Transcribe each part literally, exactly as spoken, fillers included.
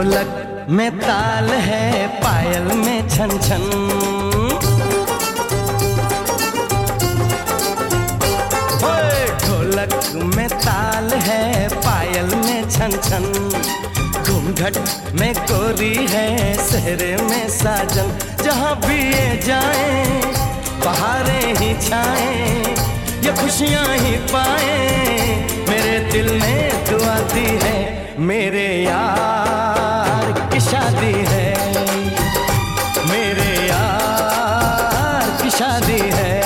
ढोलक में ताल है, पायल में छन छन। ढोलक में ताल है, पायल में छन छन। घूंघट में कोरी है, सेहरे में साजन। जहाँ भी ये जाए बहारें ही छाएं, ये खुशियाँ ही पाए। मेरे दिल ने दुआ दी है, मेरे यार की शादी है, मेरे यार की शादी है।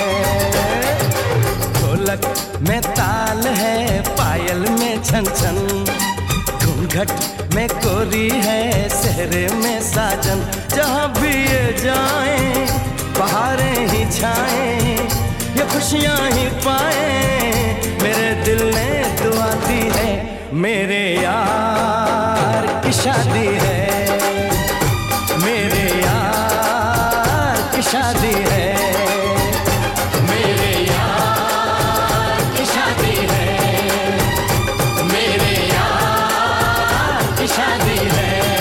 ढोलक में ताल है, पायल में छन छन। घूंघट में कोरी है, सेहरे में साजन। जहाँ भी ये जाए बहारें ही छाएं, ये खुशियाँ ही पाए। मेरे दिल ने दुआ दी है, मेरे यार की शादी है, मेरे यार की शादी है, मेरे यार की शादी है, मेरे यार की शादी है।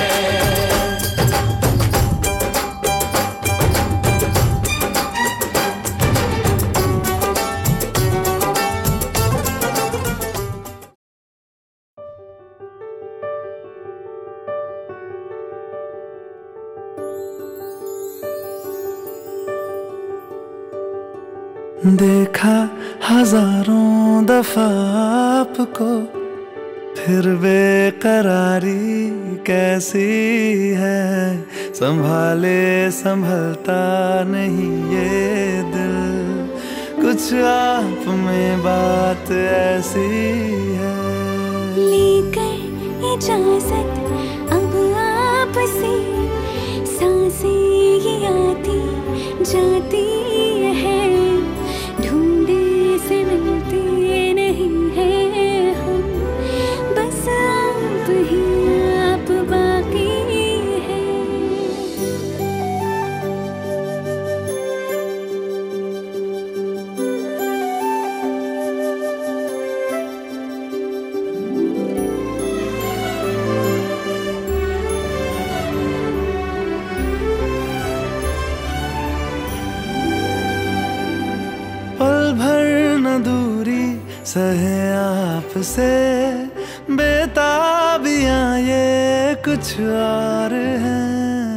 देखा हजारों दफा आपको, फिर बेकरारी कैसी है। संभाले संभलता नहीं ये दिल, कुछ आप में बात ऐसी है। लेकर इजाजत अब आपसे, सांसें ये आती जाती है। ढूंढे से मिलते नहीं है हम, बस आप ही आप बाकी है। पल भर न दूरी सहे आपसे, बेताबियां ये कुछ और हैं।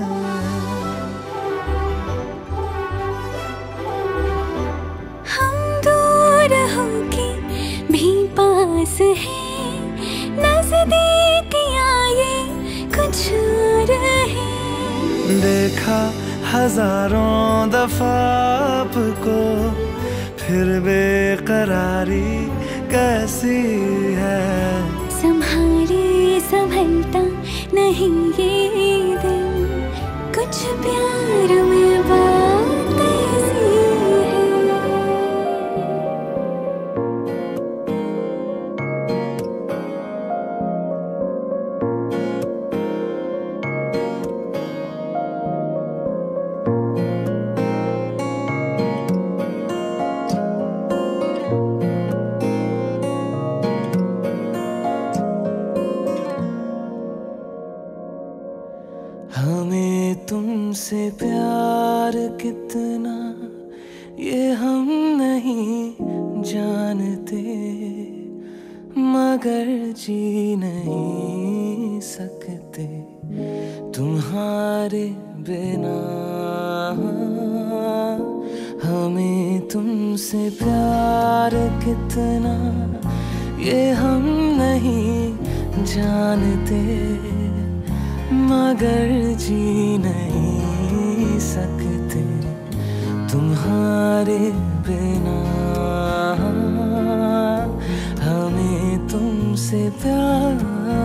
हम दूर होके भी पास हैं, नजदीकियां ये कुछ और हैं। देखा हजारों दफा आपको, फिर बेकरारी कैसी है। संभाले संभलता नहीं ये दिल, कुछ प्यार में बात ऐसी है। हमें तुमसे प्यार कितना ये हम नहीं जानते, मगर जी नहीं सकते तुम्हारे बिना। हमें तुमसे प्यार कितना ये हम नहीं जानते, मगर जी नहीं सकते तुम्हारे बिना। हमें तुमसे प्यार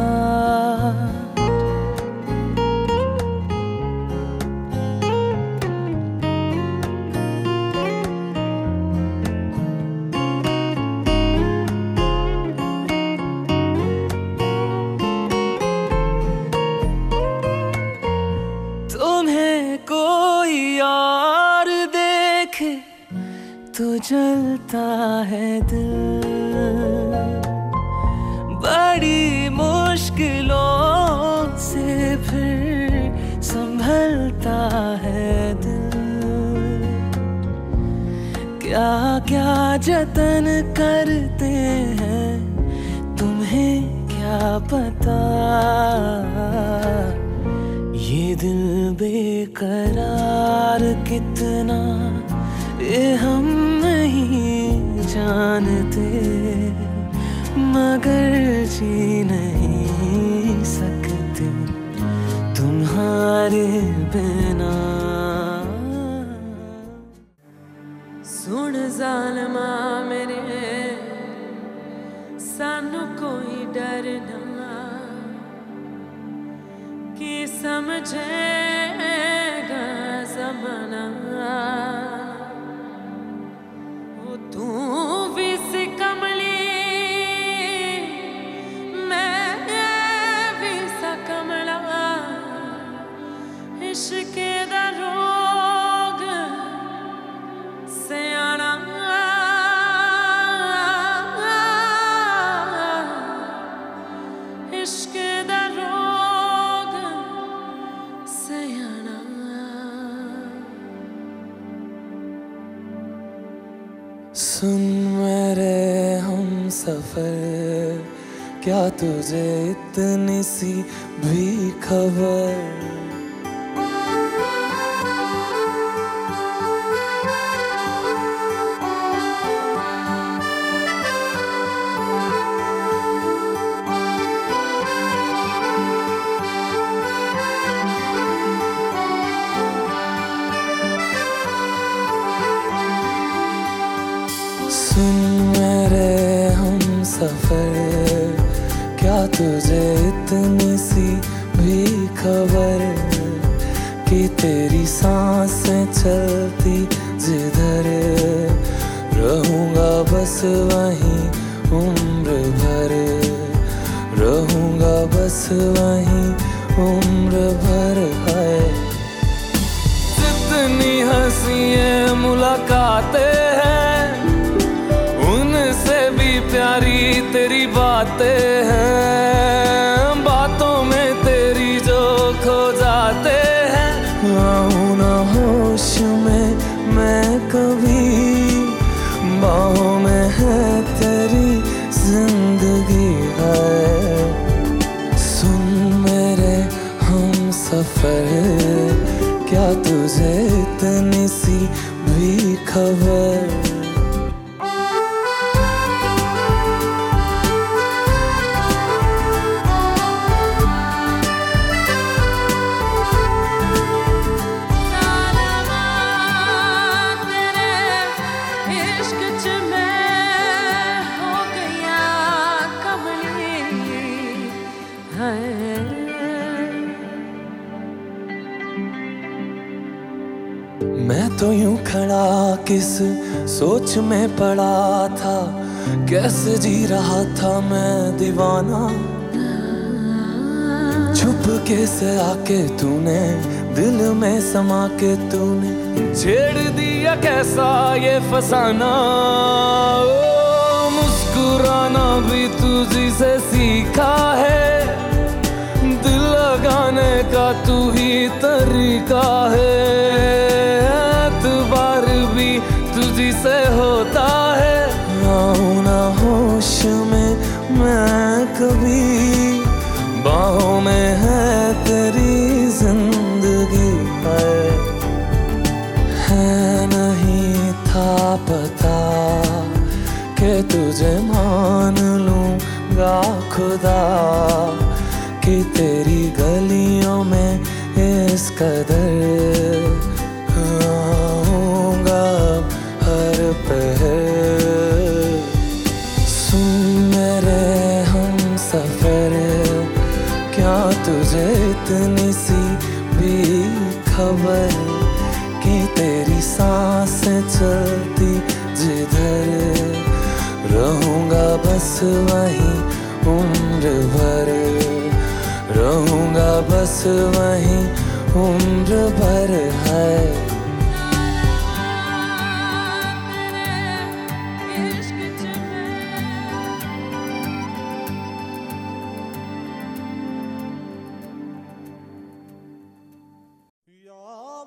तो जलता है दिल, बड़ी मुश्किलों से है दिल, क्या क्या जतन करते हैं तुम्हें क्या पता। ये दिल बेकरार कितना ये हम नहीं जानते, मगर जी नहीं सकते तुम्हारे बिना। सुन ज़ालिमा मेरे सानू कोई डर ना, कि समझेगा ज़माना। ओ तू भी सी कमली मैं भी सा कमला, इश्क दा रोग सियाना। इश्क दा रोग सियाना। सुन मेरे हम सफर, क्या तुझे इतनी सी भी खबर। सुन मेरे हम सफर, क्या तुझे इतनी सी भी खबर, कि तेरी सांसें चलती जिधर, रहूंगा बस वहीं उम्र भर, रहूंगा बस वहीं उम्र भर। है जितनी हंसी मुलाकातें हैं, उनसे भी प्यारी तेरी बातें हैं, बातों में तेरी जो खो जाते हैं। आऊं ना होश में मैं कभी, बाहों में है तेरी जिंदगी है। सुन मेरे हम सफर, क्या तुझे इतनी सी भी खबर। मैं तो यूं खड़ा किस सोच में पड़ा था, कैसे जी रहा था मैं दीवाना। छुप के से आके तूने दिल में समा के तूने छेड़ दिया कैसा ये फसाना। ओ मुस्कुराना भी तुझी से सीखा है, दिल लगाने का तू ही तरीका है। एतबार भी तुझी से होता है, आऊं ना होश में मैं कभी, बाहों में है तेरी जिंदगी है। है नहीं था पता कि तुझे मान लूंगा खुदा, कि तेरी गलियों में इस कदर आऊंगा हर पहर। सुन मेरे हम सफर, क्या तुझे इतनी सी भी खबर, कि तेरी सांसें चलती जिधर, रहूंगा बस वहीं उम्र भर, रहूंगा बस वहीं उम्र भर। है यार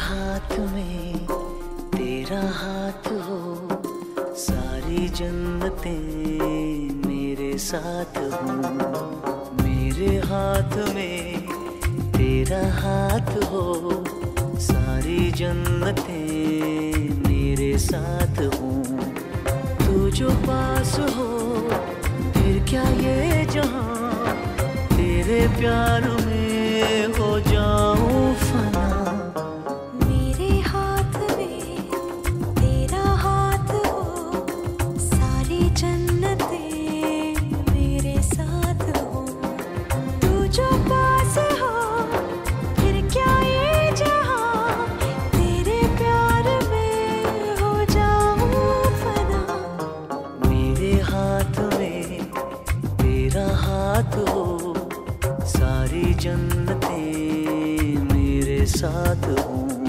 हाथ में तेरा हाथ हो, सारी जन्नतें मेरे साथ हो। मेरे हाथ में तेरा हाथ हो, सारी जन्नतें मेरे साथ हो। तू जो पास हो फिर क्या ये जहां, तेरे प्यार में हो जाऊं फना। मेरे हाथ में तेरा हाथ हो, सारी जन्नतें मेरे साथ हो। तू जो पास हो फिर क्या ये जहां, तेरे प्यार में हो जाऊं फना। मेरे हाथ में तेरा हाथ हो, सारी जन्नतें मेरे साथ हो।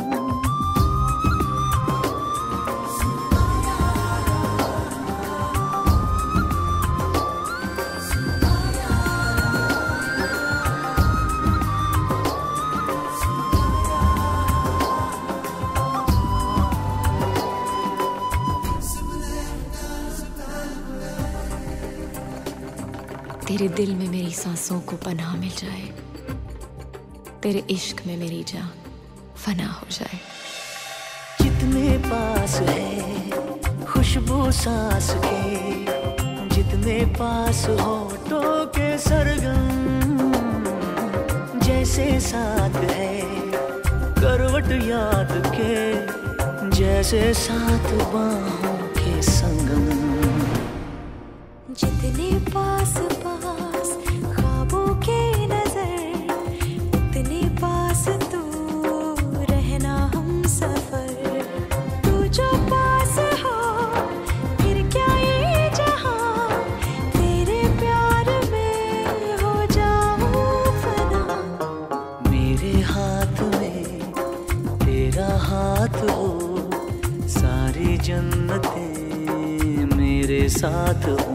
तेरे दिल में मेरी सांसों को पनाह मिल जाए, तेरे इश्क में मेरी जान फना हो जाए। जितने पास है खुशबू सांस के, जितने पास होठों के सरगम, जैसे साथ है करवट याद के, जैसे साथ बाहों के संगम। जितने पास पास ख्वाबों के नजर, उतने पास तू रहना हम सफर। तू जो पास हो फिर क्या ये जहां, तेरे प्यार में हो जाऊं फना। मेरे हाथ में तेरा हाथ हो, सारी जन्नतें मेरे साथ हो।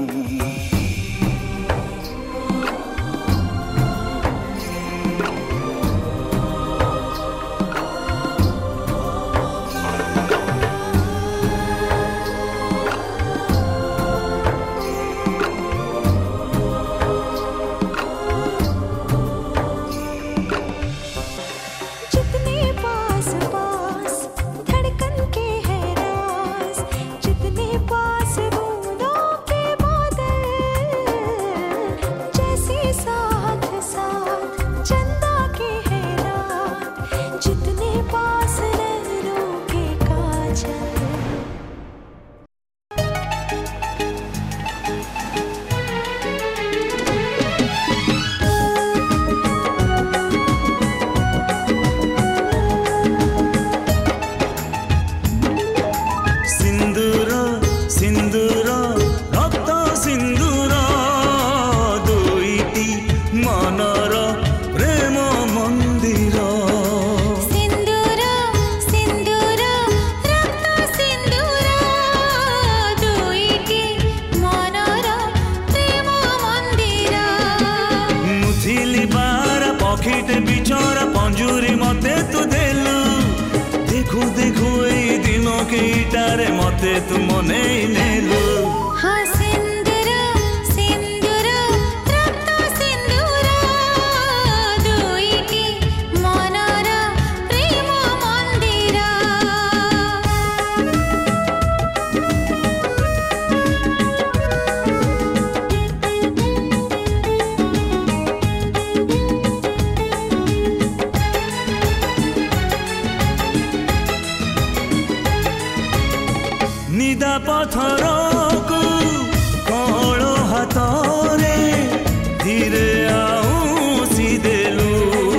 मते तू मने नेलु। हाँ सिंदूरा सिंदूरा रक्त सिंदूरा, दुईटी मनर प्रेम मंदिरा। निदा पथर को कौल हाथरे धीरे आउसी देलु।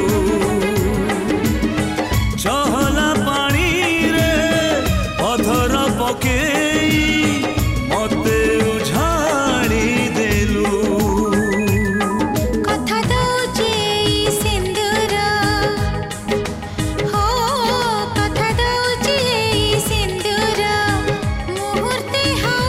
चहला पानी रे पथर पकेई मते उझाड़ी देलु। कथा दौचे सिंदूरा, हो कथा दौचे सिंदूरा, मुहूर्ते हा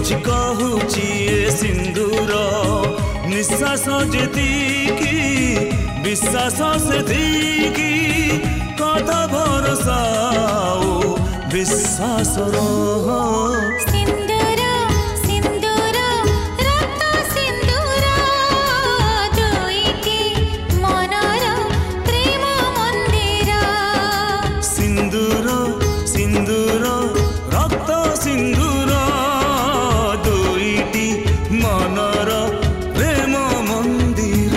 କିଛି କହୁଛି ଏ ସିନ୍ଦୁର ନିଶ୍ୱାସ ଯେତିକି ବିଶ୍ୱାସ ସେତିକି କଥା ଭରସା ଓ ବିଶ୍ୱାସର सिंदूर सिंदूर रक्त सिंदूर दुईटी मनर प्रेम मंदिर सिंदूर सिंदूर रक्त सिंदूर दुईटी मनर प्रेम मंदिर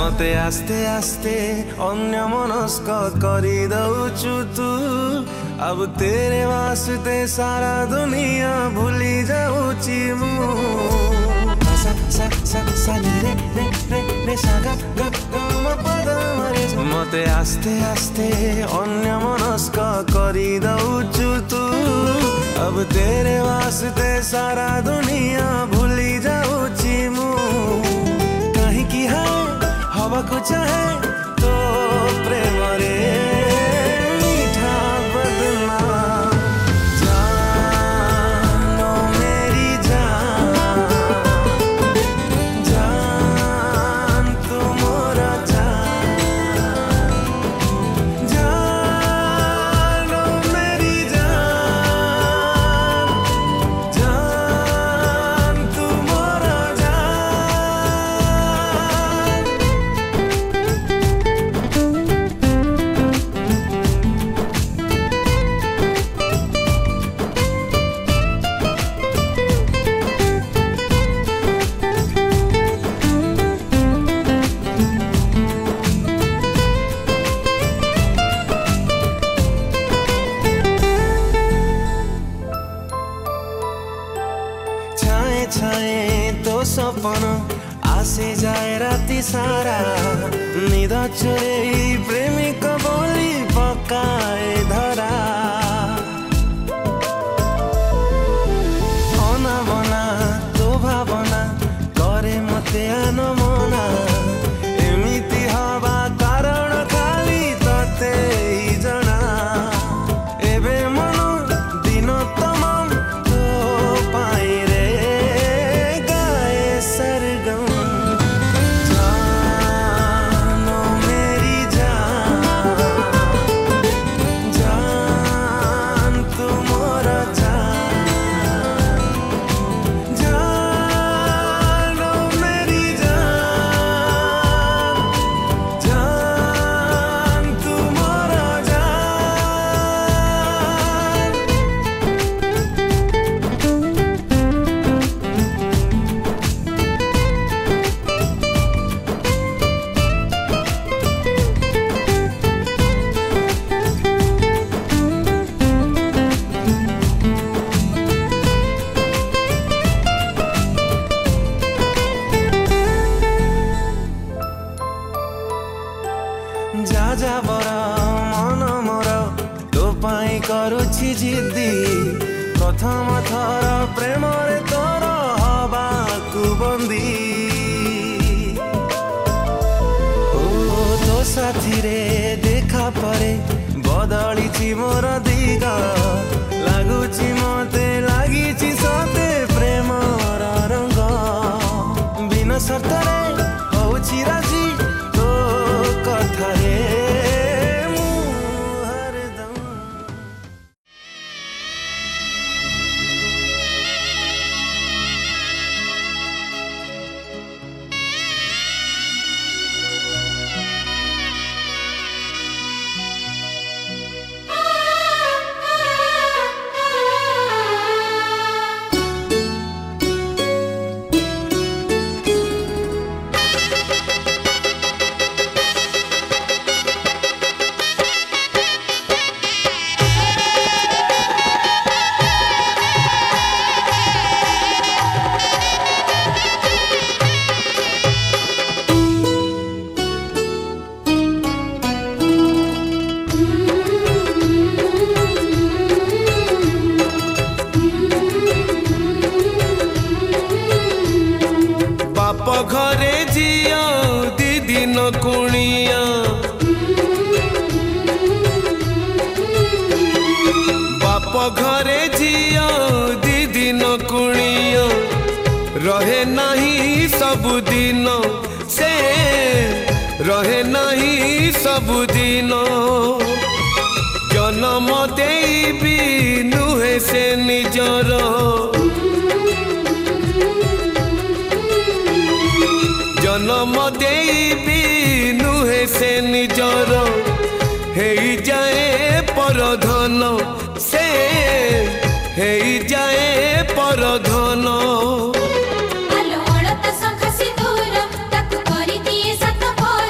मते आस्ते आस्ते अन्य मनस्क करी दउछु तू अब तेरे वास्ते सारा दुनिया भूली जाऊची मु सा सा सा सा रे रे रे रे सा गा गा गा म पद मरे मते आस्ते आस्ते अन्य मनस्क करी दउछु तू अब तेरे वास्ते सारा दुनिया भूली जाऊची मु कहीं की है हवा को चाहे तो प्रेम रे मीठा बदनाम जानो मेरी जान जान तू मोरा जान जानो मेरी जान जान तू मोरा जान छाए छाए तो सपन आसे जाए राति सारा निद चोरे प्रेमिक बोली पकाए धरा अनाबना तो भावना करे मते आनमना एमिति हवा कारण खाली तते ही जना एबे मन दिन तमाम तो पाई रे गाए सरगम जानो मेरी जान जान तू मोरा जान जानो मेरी जान जान तू मोरा जान जा जा बर मन मोर तो पाई करुछि जिद्दी प्रथम थर प्रेम रे तोर हबाकु बंदी ओ तो साथी रे देखा परे बदलिछि मोर दिग लागुछि मते लागिछि सते प्रेम रंग बिना शर्त रे होछि राजी तो कथा रे मु हरदम बाप घरे जिया दी दिन कुणिया बाप घरे जिया दी दिन कुणिया रहे नहीं सबुदिन से रहे नहीं सबुदिन जन्म देबी नुहे से निजर जन्म देबी नुहे से निजर हे जाए परधन से हे जाए परधन आलो अड़त शंख सिंदूर ताकु करि दिए सत भोर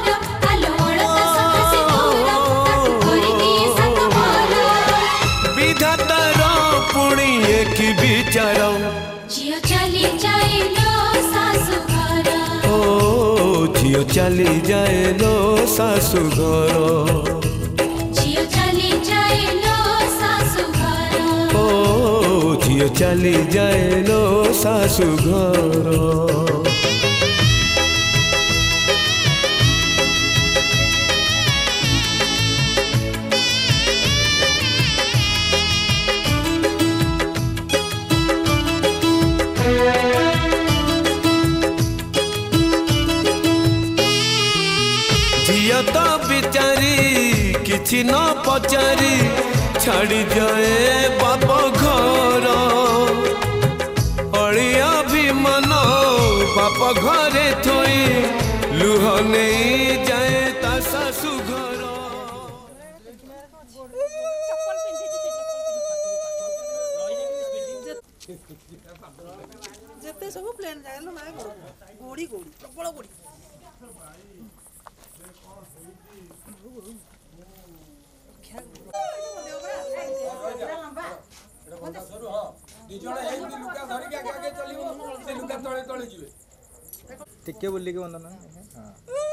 देखी विचार झियो चली जाइलो सासु घर ओ झियो चली जाइलो सासु घर झियो चली जाइलो सासु घर ओ झियो चली जाइलो सासु घर झियो तो बिचारी किछि न पचारी छाड़ी जाए बाप घर अड़िया भी मन बाप घरे थोई लुह नहीं जाए ता सासु घर जेते सब प्लेन जाए ना माय गोड़ी गोड़ी प्रबल गोड़ी टिके बोली के वंदना हां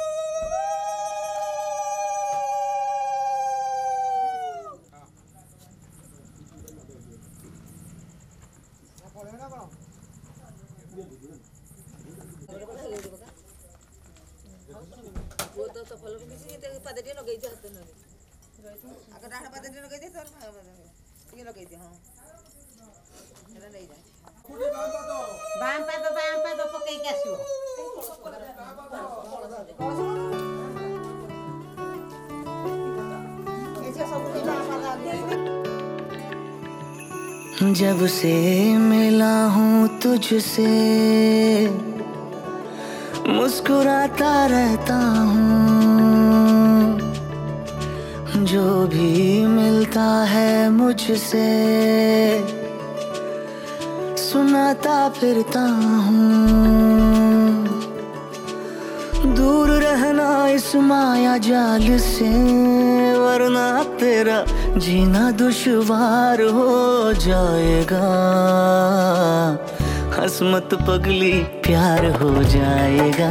वो तो सफल किसी ते पदटी लगई दे हाथ न अगर डाढ़ पदटी लगई दे सर ये लगई दे हां एला नहीं जा बाम पे तो बाम पे तो पकई के आसीओ ऐसे सब के बाम जब से मिला हूँ तुझसे मुस्कुराता रहता हूँ जो भी मिलता है मुझसे सुनाता फिरता हूँ दूर रहना इस माया जाल से वरना तेरा जीना दुश्वार हो जाएगा हसमत पगली प्यार हो जाएगा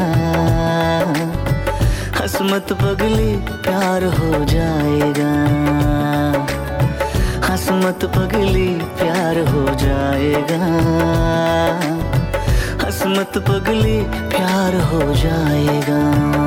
हसमत पगली प्यार हो जाएगा हसमत पगली प्यार हो जाएगा हसमत पगली प्यार हो जाएगा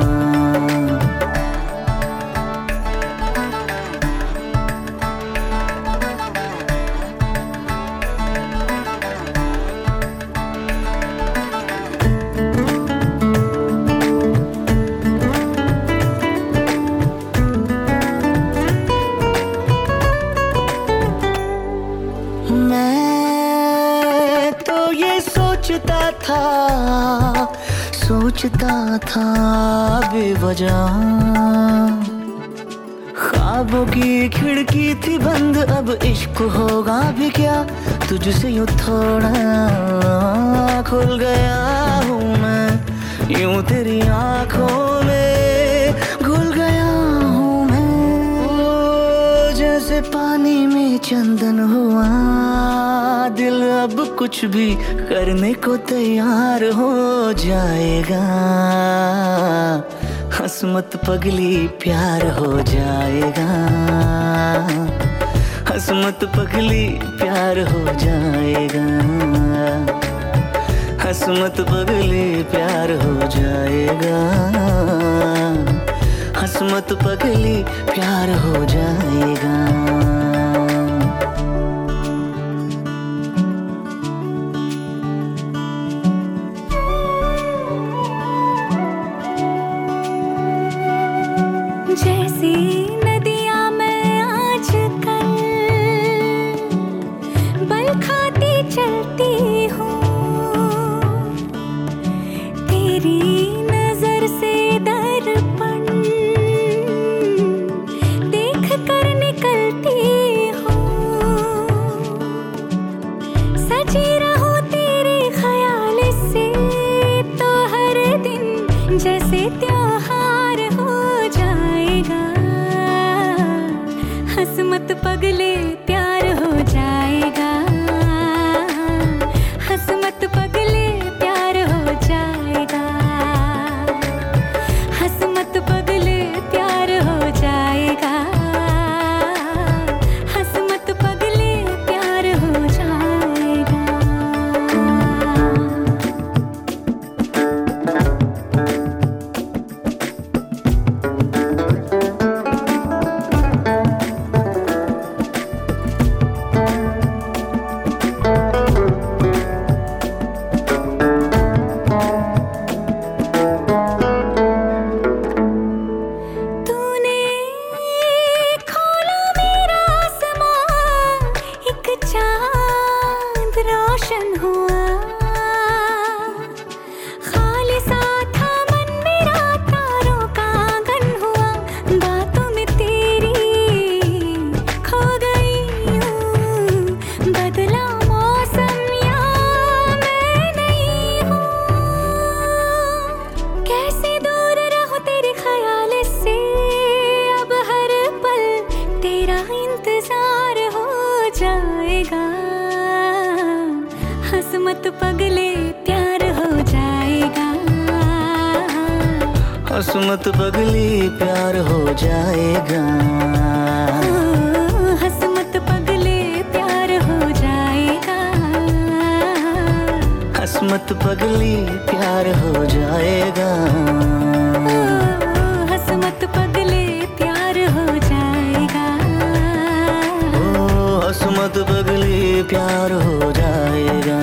था सोचता था बेवजह ख्वाबों की खिड़की थी बंद अब इश्क होगा भी क्या तुझसे यूं थोड़ा खुल गया हूँ मैं यूं तेरी आंखों में घुल गया हूँ मैं ओ जैसे पानी में चंदन हुआ दिल अब कुछ भी करने को तैयार हो जाएगा हसमत पगली प्यार हो जाएगा हसमत पगली प्यार हो जाएगा हसमत पगली प्यार हो जाएगा हसमत पगली प्यार हो जाएगा जैसी नदियाँ मैं आजकल बल खाती चलती हूँ तेरी नजर से दर्पण देख कर निकलती हसमत पगली प्यार हो जाएगा। हसमत पगले प्यार हो जाएगा। हसमत पगली प्यार हो जाएगा। हसमत पगले प्यार हो जाएगा। ओ हसमत पगली प्यार हो जाएगा।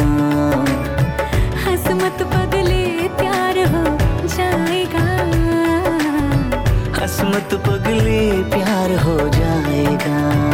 हसमत पगले प्यार हो जाएगा। हसमत पगली प्यार हो जाएगा।